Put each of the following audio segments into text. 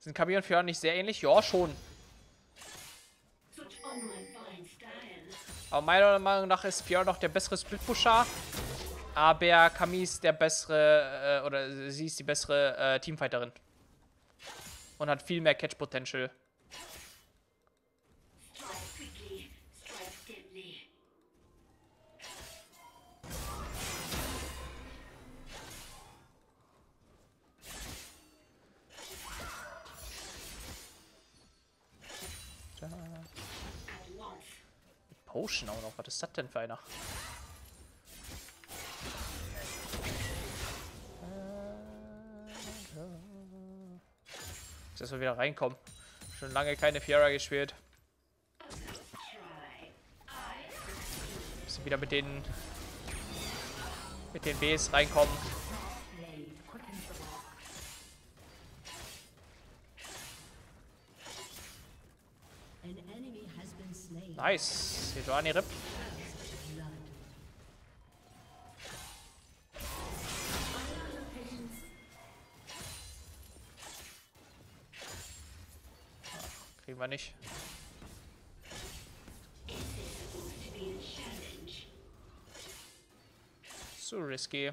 Sind Kami und Fiora nicht sehr ähnlich? Ja, schon. Aber meiner Meinung nach ist Fiora noch der bessere Split-Pusher. Aber Kami ist der bessere, oder sie ist die bessere Teamfighterin. Und hat viel mehr Catch-Potential. Potion auch noch. Was ist das denn für einer? Jetzt erstmal wieder reinkommen. Schon lange keine Fiora gespielt. Müssen wieder mit den Bs reinkommen. Nice. Sejuani RIP. Kriegen wir nicht. Zu risky.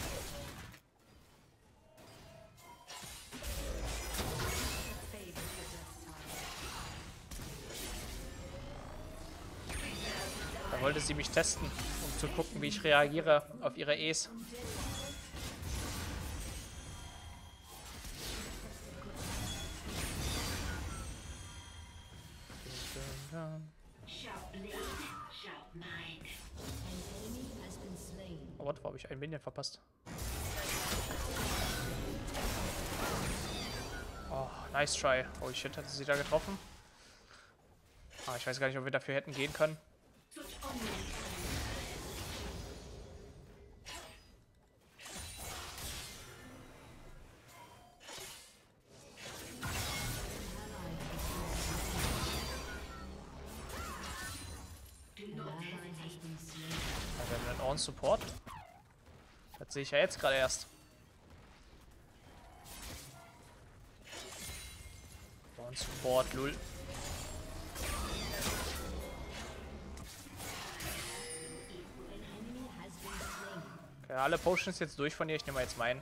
Da wollte sie mich testen, um zu gucken, wie ich reagiere auf ihre E's. Oh, wo habe ich einen Minion verpasst? Oh, nice try. Oh shit, hat sie da getroffen? Ah, ich weiß gar nicht, ob wir dafür hätten gehen können. Wir haben einen On-Support. Das sehe ich ja jetzt gerade erst. On-Support, lul. Okay, alle Potions jetzt durch von ihr. Ich nehme jetzt meinen.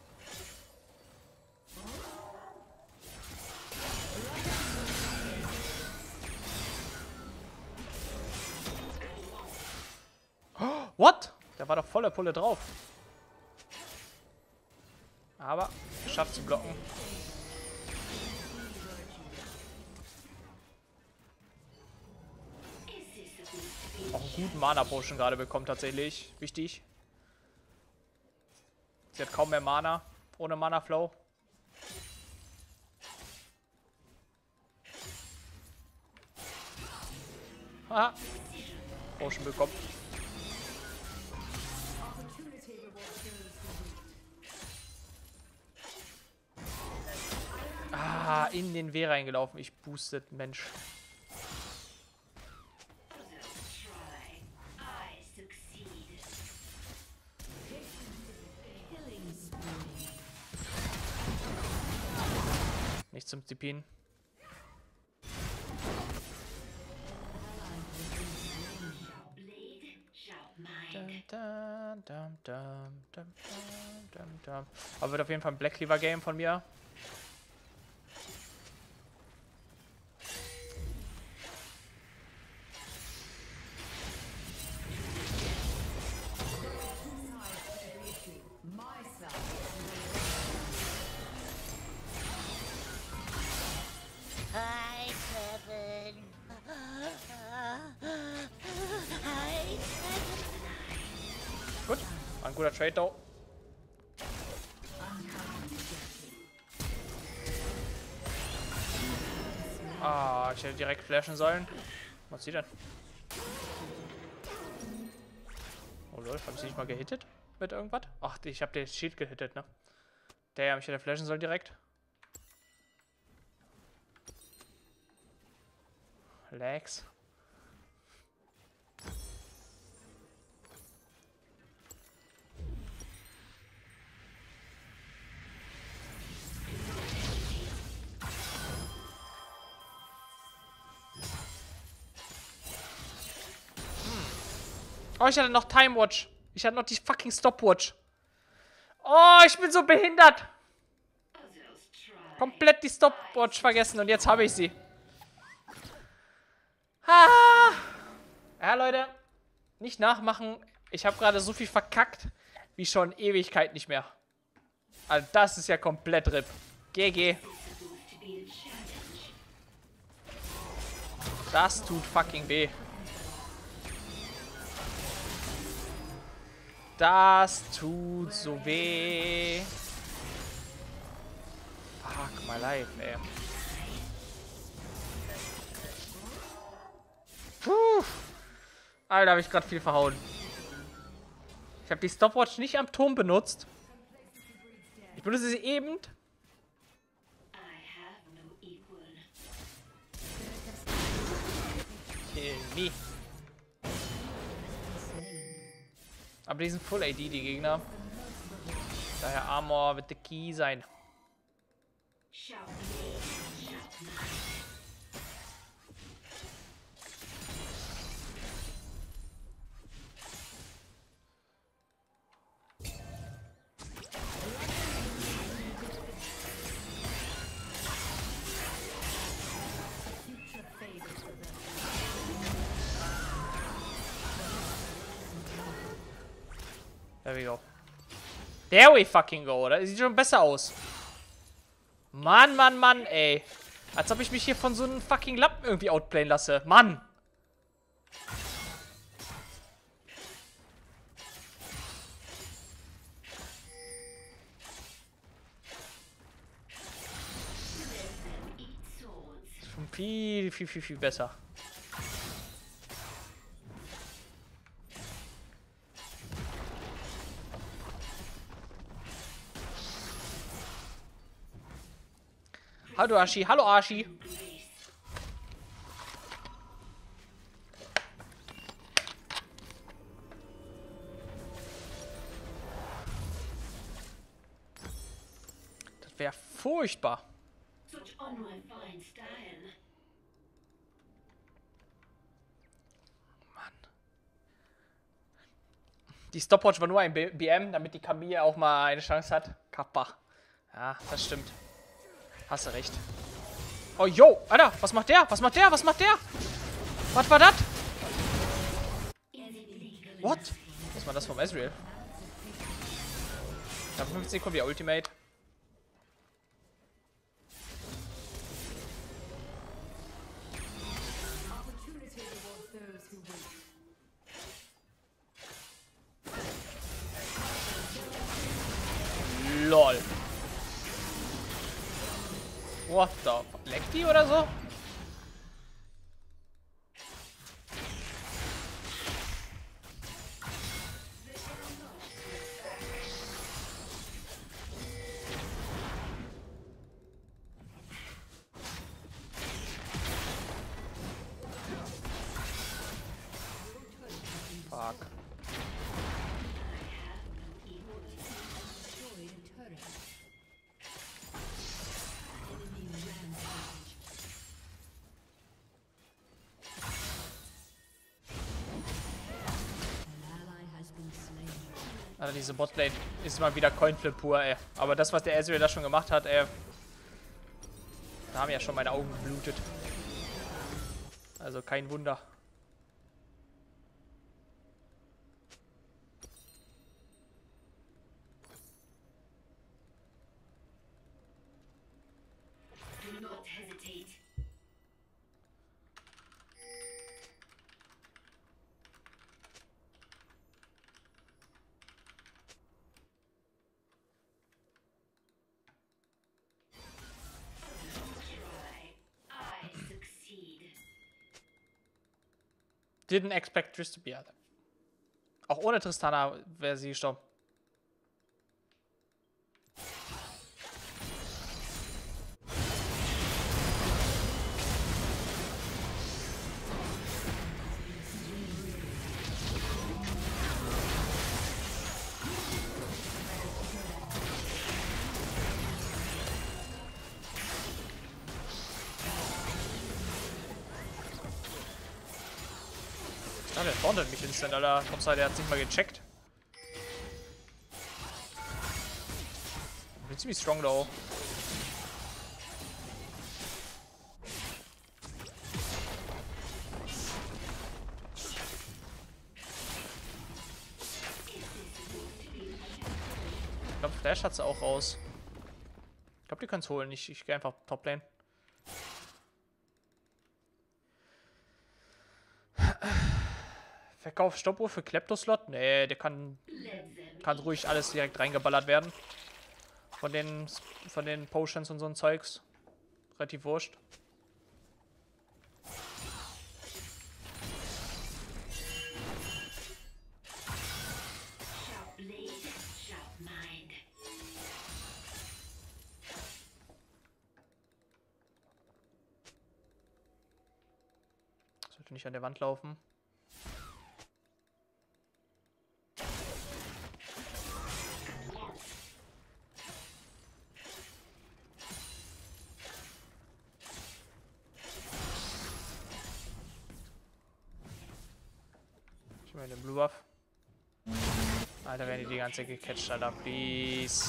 What? Der war doch voller Pulle drauf. Aber geschafft zu blocken. Auch einen guten Mana-Potion gerade bekommen tatsächlich. Wichtig. Sie hat kaum mehr Mana. Ohne Mana-Flow. Aha. Potion bekommen. Ah, in den W reingelaufen. Ich boostet, Mensch. Nicht zum Zipin. Aber wird auf jeden Fall ein Black Cleaver Game von mir. Hi, Kevin. Hi, Gut, war ein guter Trade, though. Ah, ich hätte direkt flashen sollen. Was ist sie denn? Oh lol, habe ich sie nicht mal gehittet mit irgendwas? Ach, ich habe den Shield gehittet, ne? Damn, ich hätte flashen sollen direkt. Lags. Oh, ich hatte noch Time Watch. Ich hatte noch die fucking Stopwatch. Oh, ich bin so behindert. Komplett die Stopwatch vergessen und jetzt habe ich sie. Ah. Ja, Leute. Nicht nachmachen. Ich habe gerade so viel verkackt, wie schon Ewigkeit nicht mehr. Also das ist ja komplett RIP. GG. Das tut fucking weh. Das tut so weh. Fuck my life, ey. Puh. Alter, habe ich gerade viel verhauen. Ich habe die Stopwatch nicht am Turm benutzt. Ich benutze sie eben. Kill me. Aber die sind Full AD, die Gegner. Daher Armor wird der Key sein. There we go. There we fucking go, oder? Sieht schon besser aus. Mann, Mann, Mann, ey. Als ob ich mich hier von so einem fucking Lappen irgendwie outplayen lasse. Mann. Ist schon viel, viel, viel, viel besser. Hallo Ashi, hallo Ashi. Das wäre furchtbar. Mann. Die Stopwatch war nur ein BM, damit die Camille auch mal eine Chance hat. Kappa. Ja, das stimmt. Hast du recht. Oh, yo, Alter, was macht der? Was macht der? Was macht der? Was war das? What? Was war das vom Ezreal? Ja, 15 Sekunden wie Ultimate. LOL. What the fuck? Leckt die oder so? Fuck. Also diese Botlane ist mal wieder Coinflip pur, ey. Aber das, was der Ezreal da schon gemacht hat, ey. Da haben ja schon meine Augen geblutet. Also kein Wunder. Didn't expect Triss to be out. Auch ohne Tristana wäre sie gestorben. Ah, der tauntet mich instant, Alter. Hauptsache, der hat nicht mal gecheckt. Ich bin ziemlich strong, though. Ich glaube, Flash hat sie auch raus. Ich glaube, die können es holen. Ich gehe einfach Top-Lane. Verkauf Stoppuhr für Kleptoslot? Nee, der kann ruhig alles direkt reingeballert werden. Von den Potions und so ein Zeugs. Relativ wurscht. Sollte nicht an der Wand laufen. Ich will den Blue Buff. Alter, werden die ganze gecatcht, Alter. Please.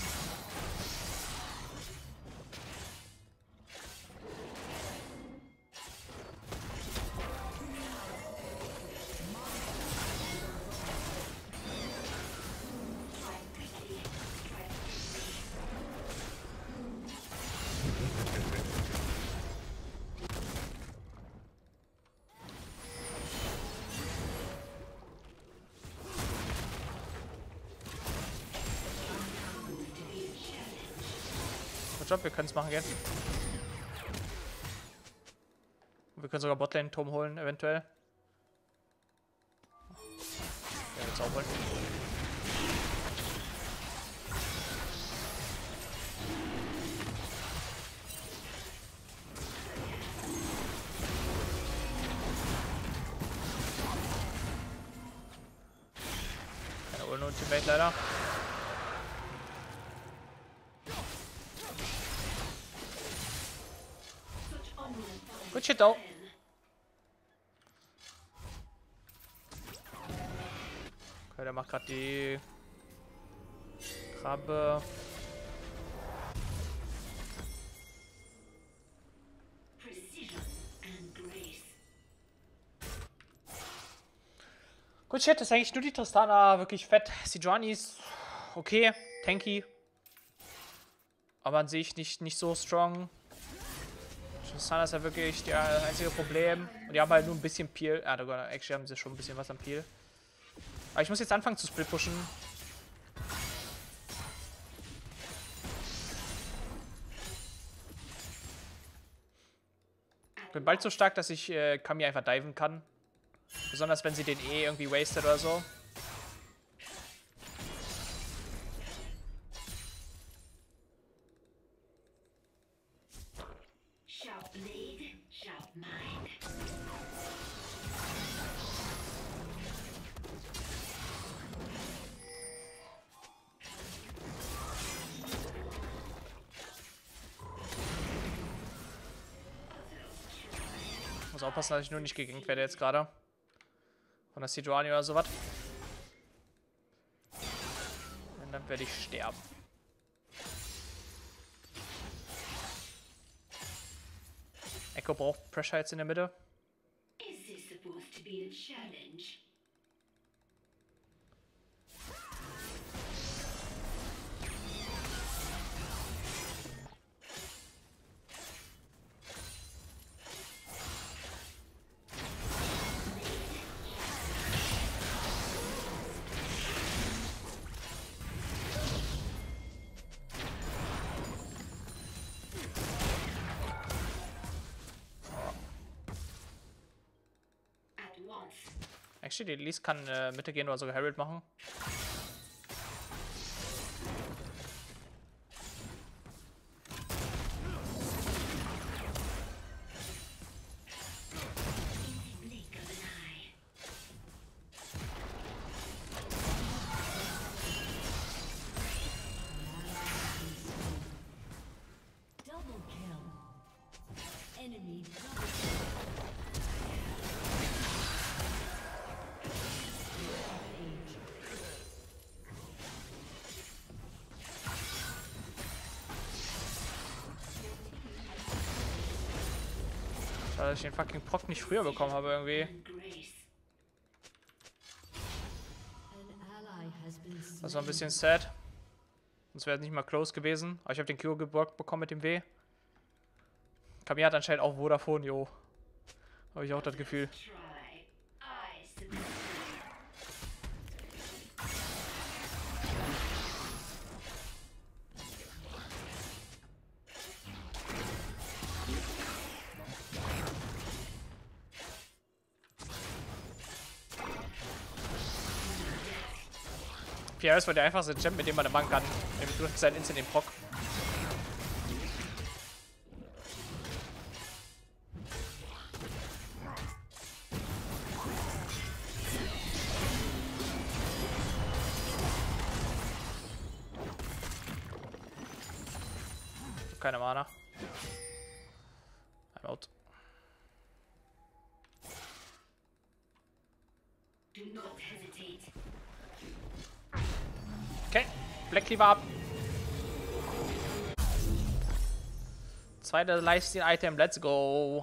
Job, wir können es machen jetzt. Wir können sogar Botlane-Turm holen, eventuell. Ja, jetzt auch holen. Keine Ultimate leider. Good shit, though. Okay, der macht gerade die Krabbe. Gut, shit, ist eigentlich nur die Tristana wirklich fett. Sejuani ist okay, tanky. Aber an sich nicht so strong. Tristana ist ja wirklich das einzige Problem. Und die haben halt nur ein bisschen Peel. Ah, actually haben sie schon ein bisschen was am Peel. Aber ich muss jetzt anfangen zu split pushen. Ich bin bald so stark, dass ich Kami einfach diven kann. Besonders wenn sie den irgendwie wastet oder so. Muss aufpassen, dass ich nur nicht gegankt werde jetzt gerade. Von der Sejuani oder sowas. Und dann werde ich sterben. Echo braucht Pressure jetzt in der Mitte. Actually, die Elise kann Mitte gehen oder sogar Herald machen. Schade, dass ich den fucking Proc nicht früher bekommen habe irgendwie. Das war ein bisschen sad. Sonst wäre es nicht mal close gewesen. Aber ich habe den Q geblockt bekommen mit dem W. Kami hat anscheinend auch Vodafone, jo. Habe ich auch das Gefühl. Fierce war der einfachste Champ, mit dem man machen kann. Du hast seinen Instant den Proc. Keine Mana. I'm out. Okay, Black Cleaver ab. Zweite Lifesteal-Item, let's go.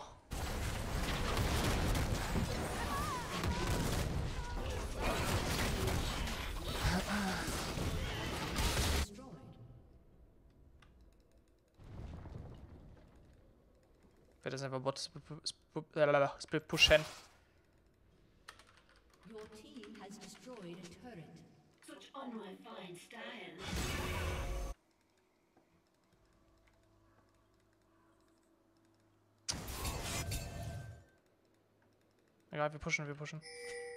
Ich werde das einfach Bot Split pushen. Your team has destroyed a turret. Such on my fine style. Egal, wir pushen, wir pushen.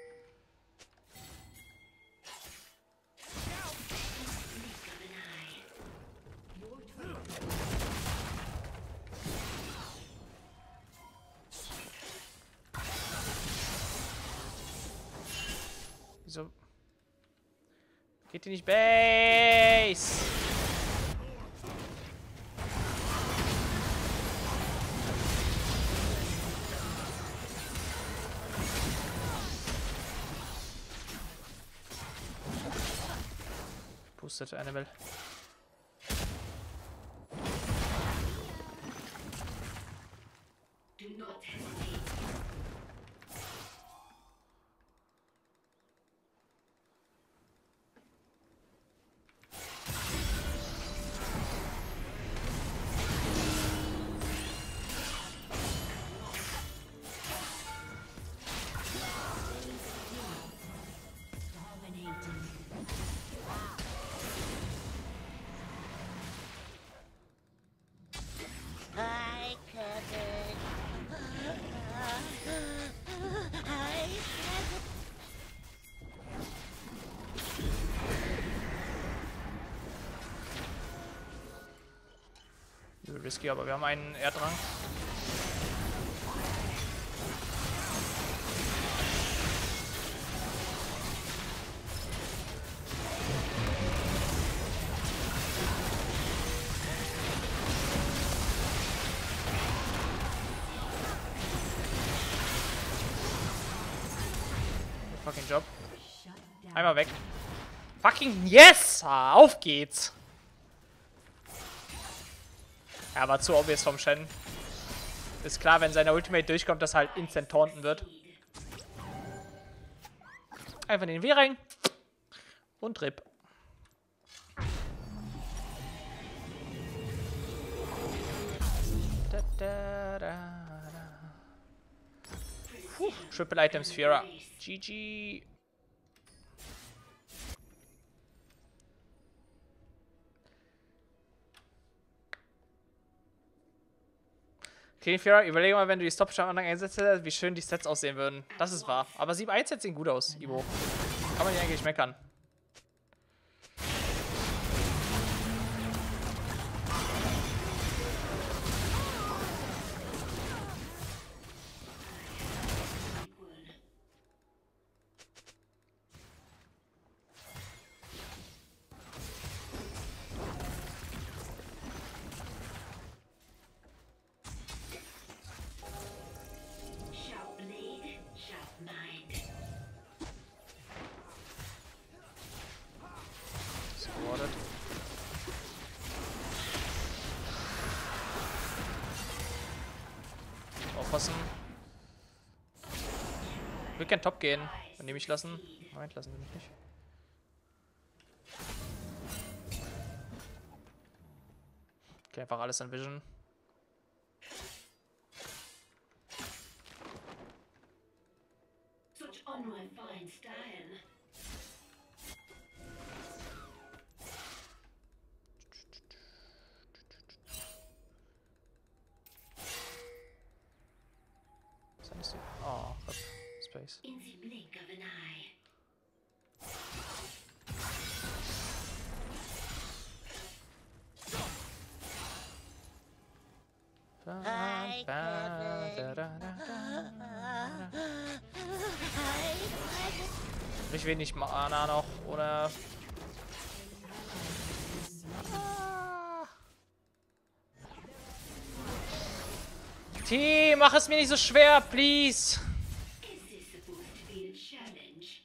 Wieso? Geht die nicht Base? Boosted Animal. Do not hesitate. Hi, Kevin. Hi, Kevin. Risky, aber wir haben einen Erdrang. Fucking Job. Einmal weg. Fucking yes! Auf geht's! Ja, war zu obvious vom Shen. Ist klar, wenn seine Ultimate durchkommt, dass halt instant taunten wird. Einfach in den W rein. Und RIP. Triple Item Sphera. GG. Okay, Sphera, überlege mal, wenn du die Stop-Shot-Anlage einsetzt hättest, wie schön die Sets aussehen würden. Das ist wahr. Aber 7-1 Sets sehen gut aus, Ivo. Kann man ja eigentlich meckern. Aufpassen. Ich würde gern top gehen. Wenn die mich lassen. Moment, lassen sie mich nicht. Okay, einfach alles an Vision. Switch on my fine style. Was ist die? Oh, Space. In the blink of an eye. Hi, Nicht wenig Mana noch, oder? Team, mach es mir nicht so schwer, please. Is this supposed to be a challenge?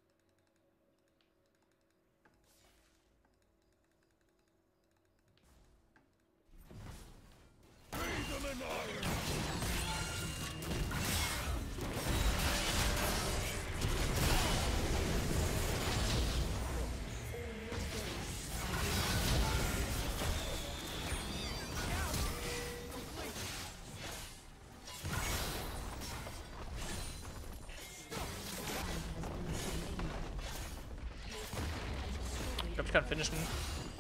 Ich glaube, ich kann finishen. An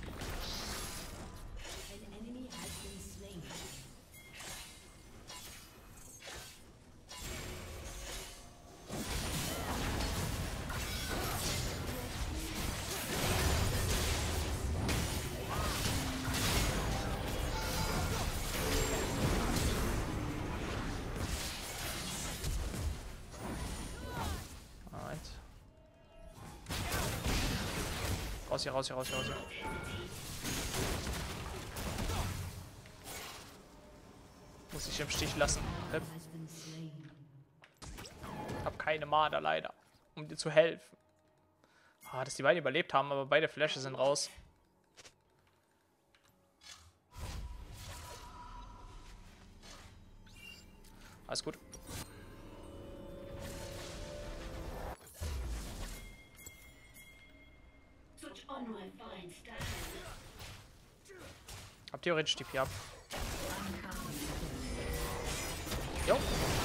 enemy has been slain. Alright. Raus hier, raus hier, raus hier, raus hier. Muss ich im Stich lassen. Has been slain. Hab keine Mana leider, um dir zu helfen. Ah, dass die beiden überlebt haben, aber beide Flashes sind raus. Alles gut. Switch on my fine style. Hab theoretisch TP ab. Jo.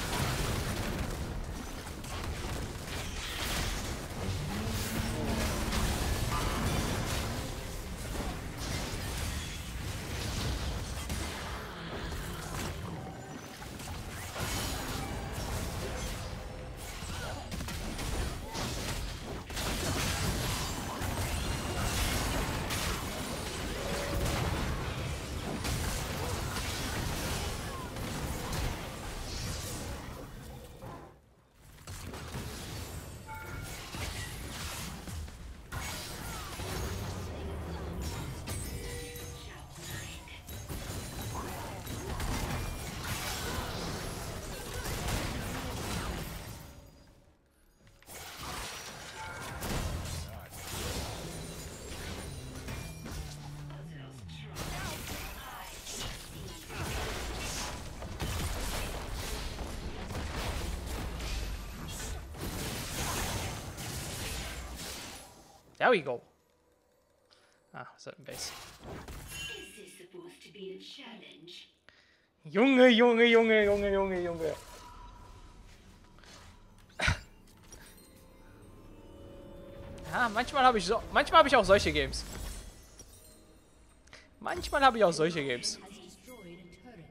There we go. Ah, was hat ein Base? Is this supposed to be a challenge? Junge, Junge, Junge, Junge, Junge, Junge. Ja, manchmal habe ich auch solche Games. Manchmal habe ich auch solche Games. Has destroyed a turret.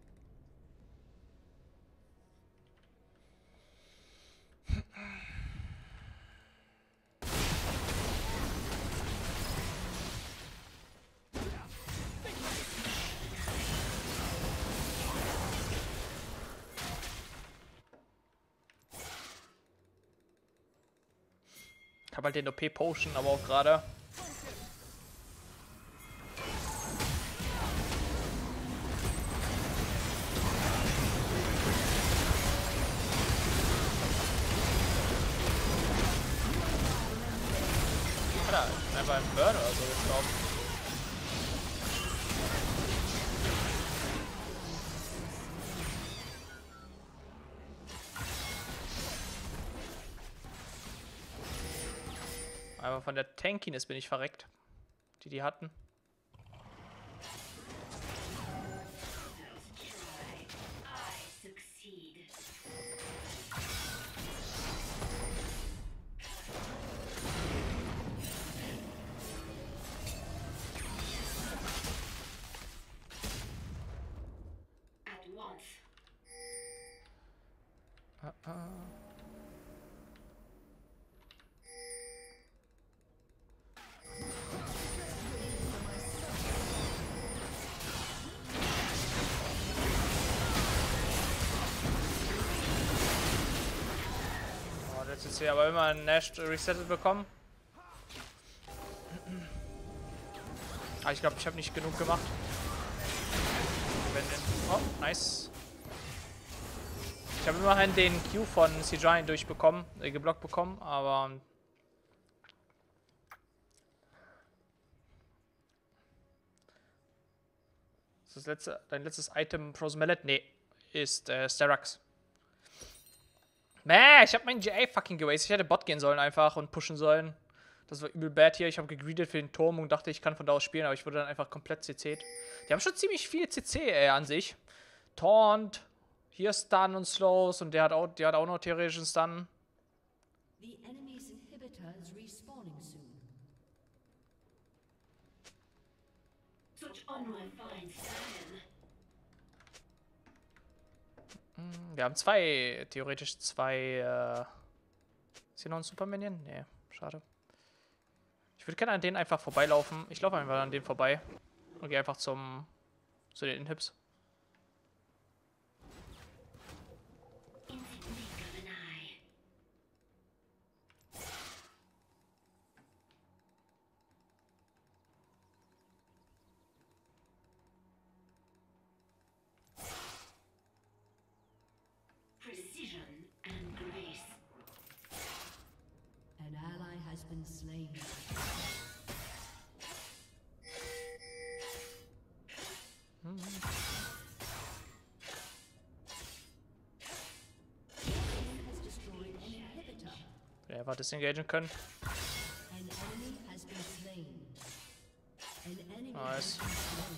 Ich habe halt den OP-Potion, aber auch gerade. Alter, einfach ein Burn oder so gestorben. Aber von der Tankiness bin ich verreckt. Die hatten. I succeed. At once. Oh, das ist hier aber immer ein Nash resettet bekommen. Ah, ich glaube, ich habe nicht genug gemacht. Oh, nice. Ich habe immerhin den Q von Sejuani durchbekommen, geblockt bekommen, aber dein letztes Item Frozen Mallet? Nee, ist Sterax. Mäh, ich habe meinen GA fucking gewastet. Ich hätte Bot gehen sollen einfach und pushen sollen. Das war übel bad hier. Ich habe gegreedet für den Turm und dachte, ich kann von da aus spielen, aber ich wurde dann einfach komplett CC'd. Die haben schon ziemlich viel CC an sich. Taunt, hier Stun und Slows und der hat auch noch theoretischen Stun. The enemy's inhibitor is respawning soon. Such honor and fine style. Wir haben theoretisch zwei, ist hier noch ein Superminion? Nee, schade. Ich würde gerne an denen einfach vorbeilaufen. Ich laufe einfach an denen vorbei und gehe einfach zu den Inhibs. In the blink of an eye. Precision and grace. An ally has been slain. Has destroyed an inhibitor. Wir einfach disengagen können. An enemy has been slain. An enemy Nice. has been slain.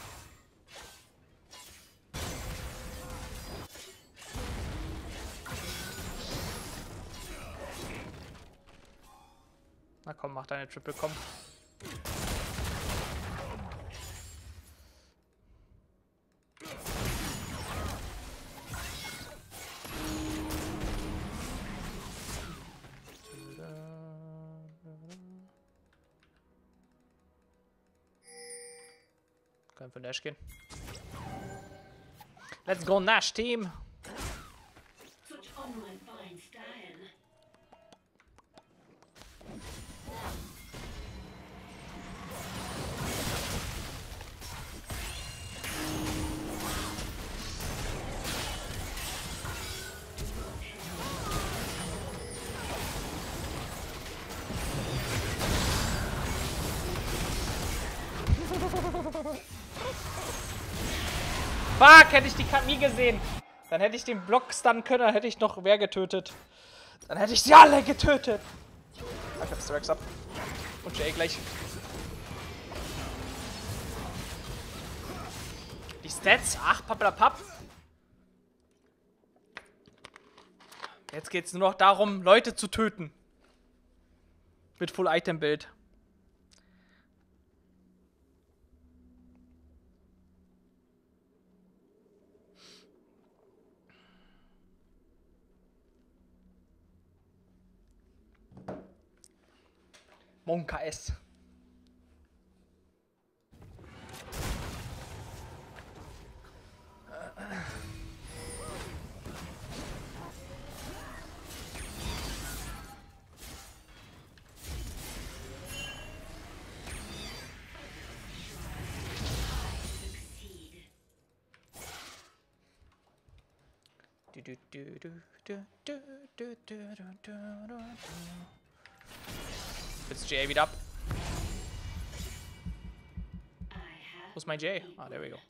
Na komm, mach deine Triple, komm. Können für Nash gehen. Let's go Nash Team! Such honor and fine style. Fuck, hätte ich die Kami gesehen. Dann hätte ich den Block stunnen können, dann hätte ich noch wer getötet. Dann hätte ich sie alle getötet. Ich hab Sterax ab. Und Jay gleich. Die Stats, ach, pappelapapp. Jetzt geht's nur noch darum, Leute zu töten. Mit Full-Item-Bild. Monka S. Jetzt J wieder ab. Wo ist mein J? Ah, there we go.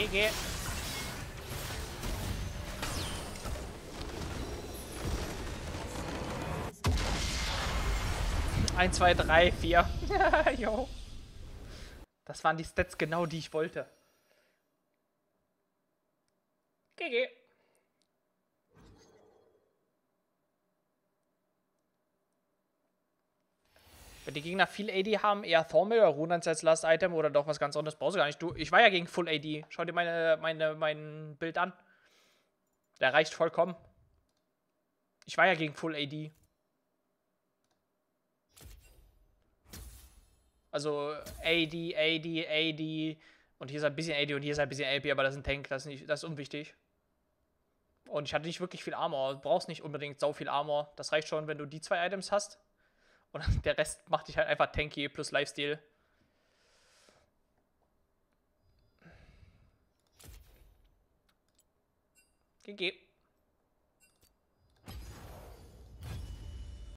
GG. 1, 2, 3, 4. Jo. Das waren die Stats genau, die ich wollte. GG. Wenn die Gegner viel AD haben, eher Thornmail oder Runans als Last Item oder doch was ganz anderes, brauchst du gar nicht. Ich war ja gegen Full AD. Schau dir mein Bild an. Der reicht vollkommen. Ich war ja gegen Full AD. Also AD. Und hier ist ein bisschen AD und hier ist ein bisschen AP, aber das ist ein Tank, das ist unwichtig. Und ich hatte nicht wirklich viel Armor. Du brauchst nicht unbedingt sau viel Armor. Das reicht schon, wenn du die 2 Items hast. Und der Rest macht dich halt einfach tanky plus Lifesteal. GG.